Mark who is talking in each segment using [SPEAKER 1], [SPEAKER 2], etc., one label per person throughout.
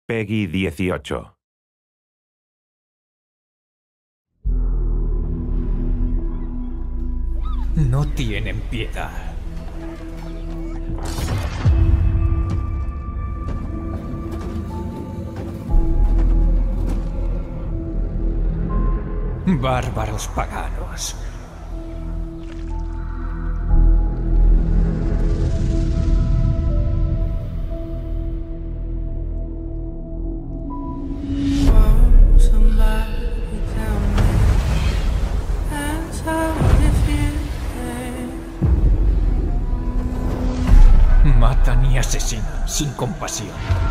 [SPEAKER 1] Peggy 18.
[SPEAKER 2] No tienen piedad. Bárbaros paganos. Matan y asesinan sin compasión.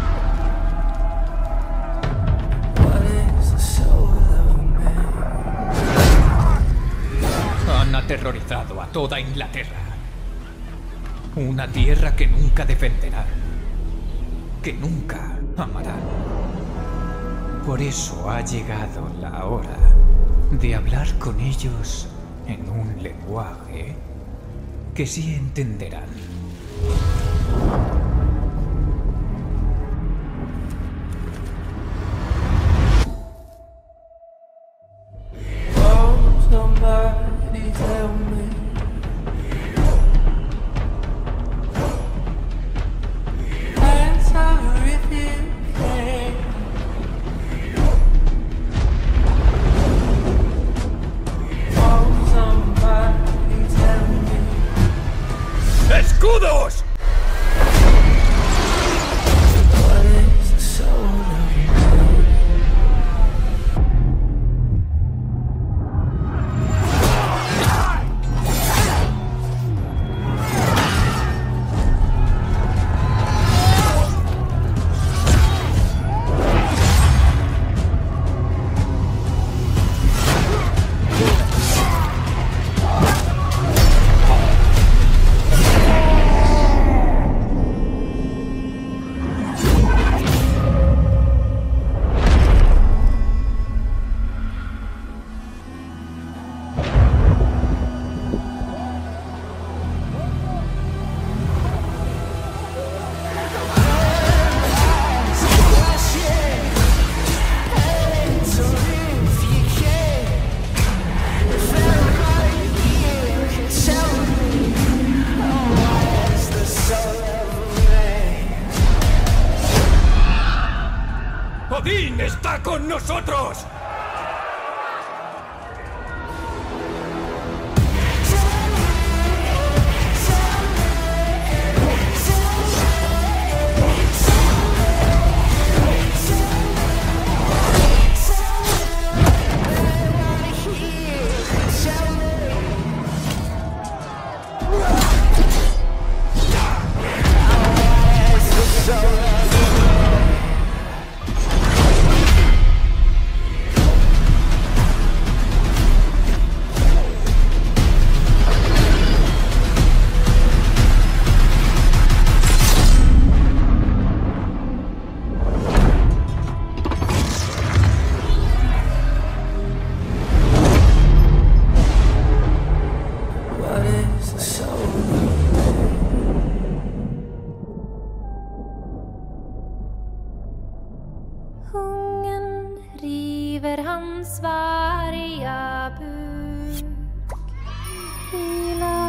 [SPEAKER 2] Han aterrorizado a toda Inglaterra. Una tierra que nunca defenderán, que nunca amarán. Por eso ha llegado la hora de hablar con ellos en un lenguaje que sí entenderán.
[SPEAKER 3] Somebody tell me. Answer if you can. Oh, somebody tell me.
[SPEAKER 2] ¡Escudos!
[SPEAKER 3] What is the soul of
[SPEAKER 2] ¡Odín está con nosotros!
[SPEAKER 4] Hungern river hans varga buk.